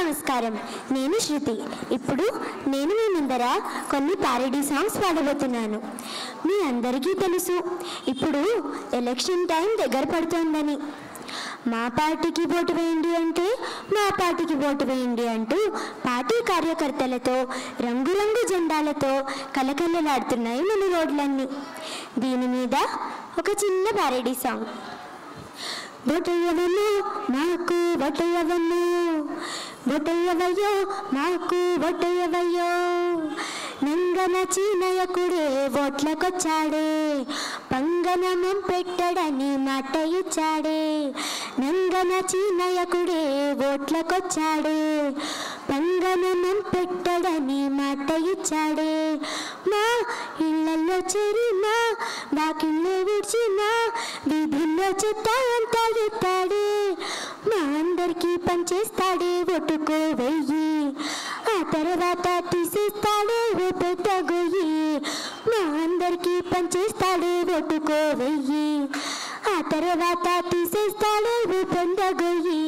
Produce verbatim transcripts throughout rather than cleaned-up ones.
నమస్కారం. నేను శృతి. ఇప్పుడు నేను మీ ముందర కొన్ని పారడీ సాంగ్స్ పాడబోతున్నాను. మీ అందరికీ తెలుసు ఇప్పుడు ఎలక్షన్ టైం దగ్గర పడుతోందని. మా పార్టీకి ఓటు వేయండి అంటే మా పార్టీకి ఓటు వేయండి అంటూ పార్టీ కార్యకర్తలతో రంగురంగు జెండాలతో కలకలలాడుతున్నాయి మన రోడ్లన్నీ. దీని మీద ఒక చిన్న పారడీ సాంగ్. బొటయ్యవను మాకు బొటయ్యవను, బొటయ్యవయ్యో మాకు బొటయ్యవయ్యో, నంగన చీనయకుడే ఓట్లకొచ్చాడే, పంగనమం పెట్టడని మాట ఇచ్చాడే. నంగన చీనయకుడే ఓట్లకొచ్చాడే, పంగనమం పెట్టడని మాట ఇచ్చాడే. మా ఇళ్లలో చేరినా బాకిళ్ళే విడిచినా వీధుల్లో చెత్త అంతా ఎత్తాడే. మా అందరికీ పనిచేస్తాడే ఓటుకో వెయ్యి, ఆ తర్వాత తీసేస్తాడే ఓ పెద్ద గొయ్యి. మా అందరికీ పనిచేస్తాడే ఓటుకో వెయ్యి, ఆ తర్వాత తీసేస్తాడే ఓ పెద్ద గొయ్యి.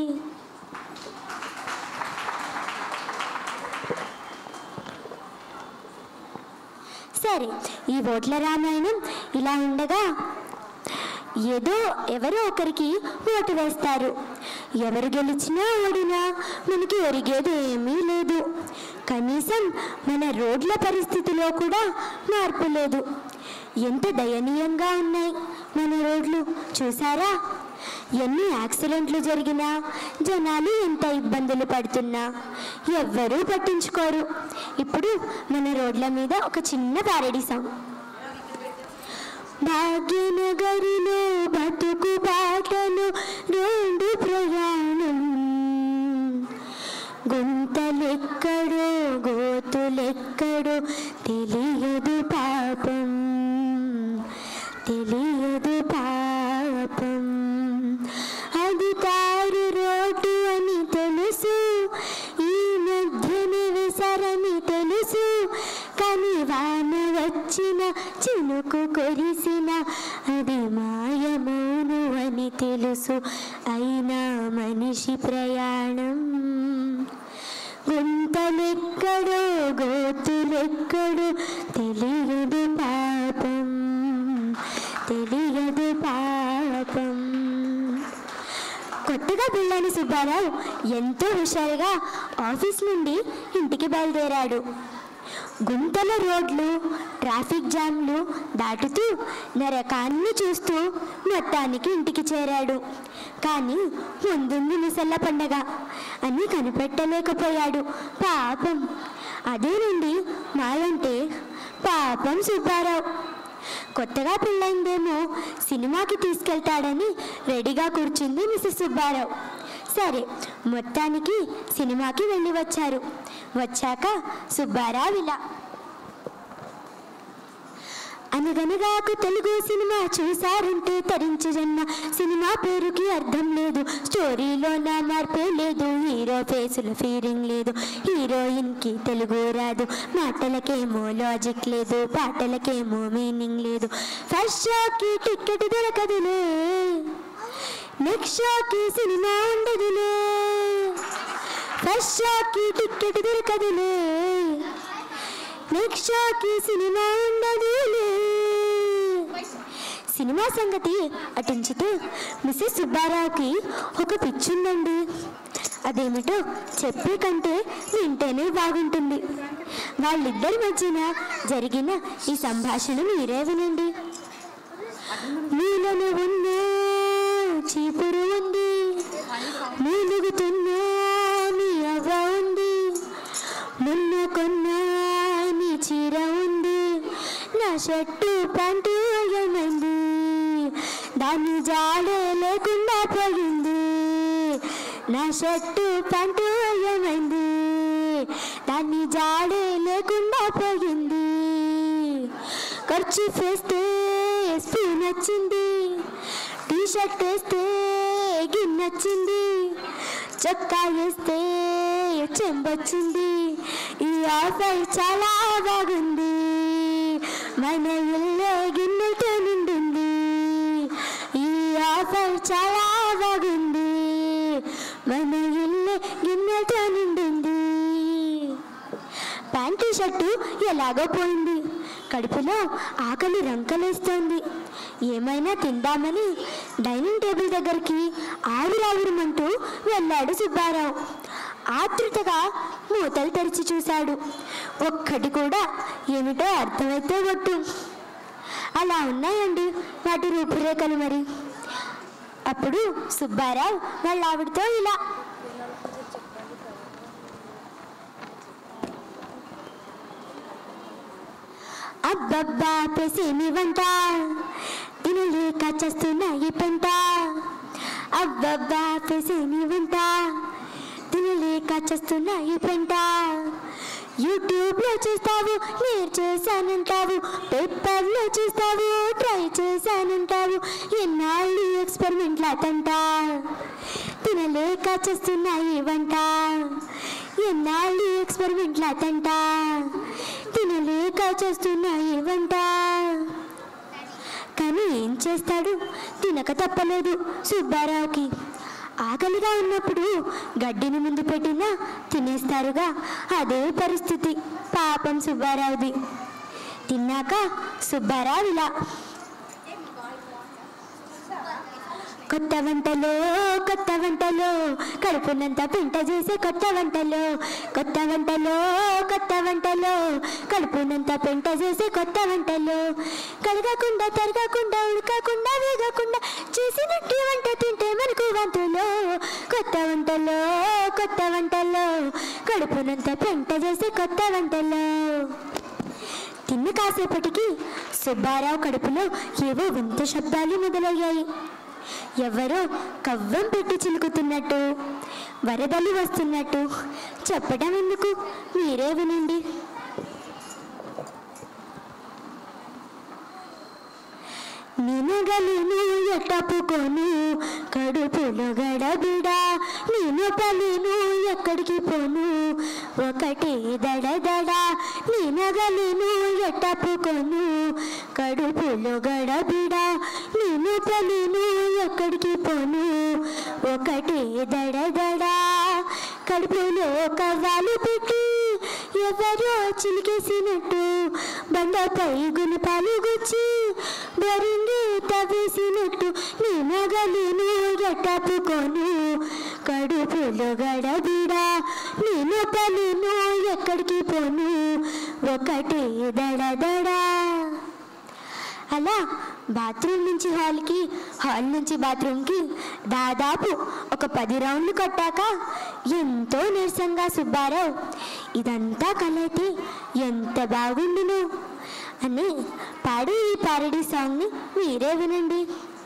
సరే, ఈ ఓట్ల రామాయణం ఇలా ఉండగా ఏదో ఎవరో ఒకరికి ఓటు వేస్తారు. ఎవరు గెలిచినా ఓడినా మనకి ఒరిగేది ఏమీ లేదు. కనీసం మన రోడ్ల పరిస్థితిలో కూడా మార్పు లేదు. ఎంత దయనీయంగా ఉన్నాయి మన రోడ్లు చూసారా? ఎన్ని యాక్సిడెంట్లు జరిగినా జనాలు ఎంత ఇబ్బందులు పడుతున్నా ఎవ్వరూ పట్టించుకోరు. ఇప్పుడు మన రోడ్ల మీద ఒక చిన్న పారడీ సాంగ్. భాగ్యనగరిలో బతుకు బాటలు రోడ్డు ప్రయాణం, గుంతలెక్కడో గోతులెక్కడో తెలియదు పాపం, తెలియదు పాపం. అది తారు రోడ్డు అని తెలుసు, ఈ మధ్యనే విసరని తెలుసు, కానీ వాన వచ్చిన చినుకు కొరిసిన అది మాయమౌను అని తెలుసు. అయినా మనిషి ప్రయాణం గుంతలెక్కడో గోతులెక్కడో తెలియదు పాపం, తెలియదు పాపం. కొత్తగా పెళ్ళైన సుబ్బారావు ఎంతో హుషారుగా ఆఫీస్ నుండి ఇంటికి బయలుదేరాడు. గుంతల రోడ్లు ట్రాఫిక్ జామ్లు దాటుతూ నరకాన్ని చూస్తూ మొత్తానికి ఇంటికి చేరాడు. కానీ ముందుంది ముసళ్ళ పండగ అని కనిపెట్టలేకపోయాడు. పాపం. అదే నుండి మాలంటే పాపం సుబ్బారావు. కొత్తగా పెళ్ళైందేమో సినిమాకి తీసుకెళ్తాడని రెడీగా కూర్చుంది మిసెస్ సుబ్బారావు. సరే, మొత్తానికి సినిమాకి వెళ్ళి వచ్చారు. వచ్చాక సుబ్బారావు ఇలా: అనగనగాకు తెలుగు సినిమా చూసారంటే తరించి జన్మ, సినిమా పేరుకి అర్థం లేదు, స్టోరీలో నా మార్పే లేదు, హీరో ఫేసులో ఫీలింగ్ లేదు, హీరోయిన్కి తెలుగు రాదు, మాటలకేమో లాజిక్ లేదు, పాటలకేమో మీనింగ్ లేదు, ఫస్ట్ షోకి టికెట్ దొరకదులే, నెక్స్ట్ షోకి సినిమా ఉండదులే, ఫస్ట్ షోకి టికెట్ దొరకదులే, నెక్స్ట్ షోకి సినిమా ఉండదులే. సినిమా సంగతి అటుంచితే మిసెస్ సుబ్బారావుకి ఒక పిచ్చుందండి. అదేమిటో చెప్పే కంటే వింటేనే బాగుంటుంది. వాళ్ళిద్దరి మధ్యన జరిగిన ఈ సంభాషణ మీరే వినండి. నీళ్ళను ఉన్న చీపురు ఉంది, మూలుగుతున్నా నీ అవ్వ ఉంది, మొన్న కొన్నా నీ చీర ఉంది, నా షర్టు ప్యాంటు ఏమైంది, దాన్ని జాడే లేకుండా పోయింది, నా షర్టు ప్యాంటు ఏమైంది, దాన్ని జాడే లేకుండా పోయింది, ఖర్చు వేస్తే స్పూన్ వచ్చింది, టీ షర్ట్ వేస్తే గిన్నెచ్చింది, చొక్కా వేస్తే చెంబొచ్చింది, ఈ ఆఫర్ చాలా బాగుంది, మన ఇల్లు గిన్నెతో నిండింది, ఈ ఆఫర్ చాలా బాగుంది, మన ఇల్లు గిన్నెతో నిండింది. ప్యాంటు షర్టు ఎలాగో పోయింది. కడుపులో ఆకలి రంకలేస్తోంది. ఏమైనా తిందామని డైనింగ్ టేబుల్ దగ్గరికి ఆవిరావిరమంటూ వెళ్ళాడు సుబ్బారావు. ఆతృతగా మూతలు తెరిచి చూశాడు. ఒక్కటి కూడా ఏమిటో అర్థమైతే ఒట్టు. అలా ఉన్నాయండి వాటి రూపురేఖలు. మరి అప్పుడు సుబ్బారావు వాళ్ళ ఆవిడతో ఇలా, అబ్బబ్బా పెసేమి వంట, తినలేక చస్తున్నాయి పెంట. అబ్బబ్బా పెసేమి వంట, తినలేక చస్తున్నాయి పెంట. యూట్యూబ్లో చూస్తావు నేను చేశానంటావు, పేపర్లో చూస్తావు ట్రై చేశానంటావు. ఎన్నాళ్ళు ఎక్స్పెరిమెంట్ల తంట, తినలేక చేస్తున్నాయి వంట. ఎన్నాళ్ళు ఎక్స్పెరిమెంట్ల తంట, తినలేక చేస్తున్నాయి వంట. కానీ ఏం చేస్తాడు, తినక తప్పలేదు సుబ్బారావుకి. ఆకలిగా ఉన్నప్పుడు గడ్డిని ముందు పెట్టినా తినేస్తారుగా, అదే పరిస్థితి పాపం సుబ్బారావుది. తిన్నాక సుబ్బారావు ఇలా, కొత్త వంటలో కొత్త వంటలో కడుపునంత పెంట చేసే కొత్త వంటలో, కొత్త వంటలో కొత్త వంటలో కడుపునంత పెంట చేసే కొత్త వంటలో, కడగకుండా తరగకుండా ఉడకకుండా వేగకుండా చేసినట్టు వంట తింటే మనకు వంతులో. కొత్త వంటలో కొత్త వంటలో కడుపునంత పెంట చేసే కొత్త వంటలో. తిన్న కాసేపటికి సుబ్బారావు కడుపులో ఏవో వింత శబ్దాలు మొదలయ్యాయి. ఎవరో కవ్వం పెట్టి చిలుకుతున్నట్టు, వరదలు వస్తున్నట్టు. చెప్పడం ఎందుకు, మీరే వినండి. నినగలను ఎట్టపుకోను కడుపులో గడబిడా, నేను పలిను ఎక్కడికి పోను ఒకటే దడదడ. నినగలను ఎట్టపుకోను కడుపులో గడబిడా, నేను పలిను ఎక్కడికి పోను ఒకటే దడదడ. కడుపులో కవ్వాలు పెట్టి ఎవరో చిలికేసినట్టు, బండపై గుణపాలు గుచ్చి బరింగి తవ్వేసినట్టు. నేనగలేను ఎట్టపుకోను కడుపులో గడబిడా, నేను పలిను ఎక్కడికి పోను ఒకటే దడదడా. అలా బాత్రూమ్ నుంచి హాల్కి, హాల్ నుంచి బాత్రూమ్కి దాదాపు ఒక పది రౌండ్లు కట్టాక ఎంతో నీరసంగా సుబ్బారావు, ఇదంతా కలైతే ఎంత బాగుండును అని పాడి ఈ పారడీ సాంగ్ని మీరే వినండి.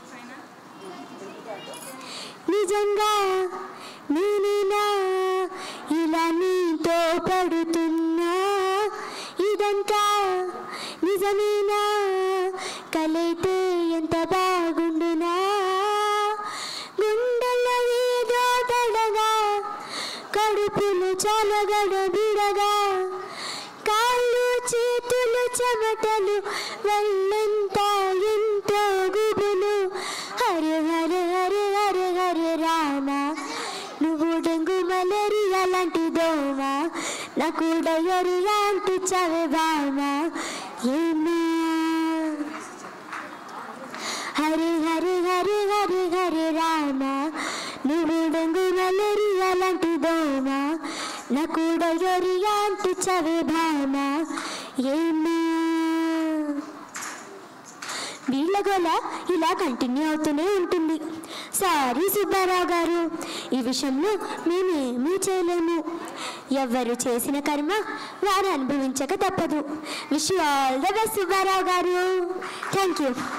నిజంగా నేనేనా ఇలా నీతో పడుతున్నా, ఇదంతా నిజమేనా కలైతే ఎంత బాగుండునా. గుండెల్లో ఏదో తడగా, కడుపులు చాలా గడబిడగా, కాళ్ళు చేతులు చెమటలు వల్లంతా ఎంతో గుబులు. హరే హరే హరే హరే హరే రామ, నువ్వు డెంగు మలేరియా లాంటి దోమ, నాకు డయరియా అంటించావే బామ. ఏమా హరే హరే హరే హరే హరే రామ, నువ్వు డెంగు మలేరియా లాంటి దోమ, నాకు డయరియా అంటించావే భామ. ఏమా వీళ్ళ గోల ఇలా కంటిన్యూ అవుతూనే ఉంటుంది. సారీ సుబ్బారావు గారు, ఈ విషయంలో మేమేమీ చేయలేము. ఎవరు చేసిన కర్మ వారు అనుభవించక తప్పదు. Wish you all the best Subbarao garu. Thank you.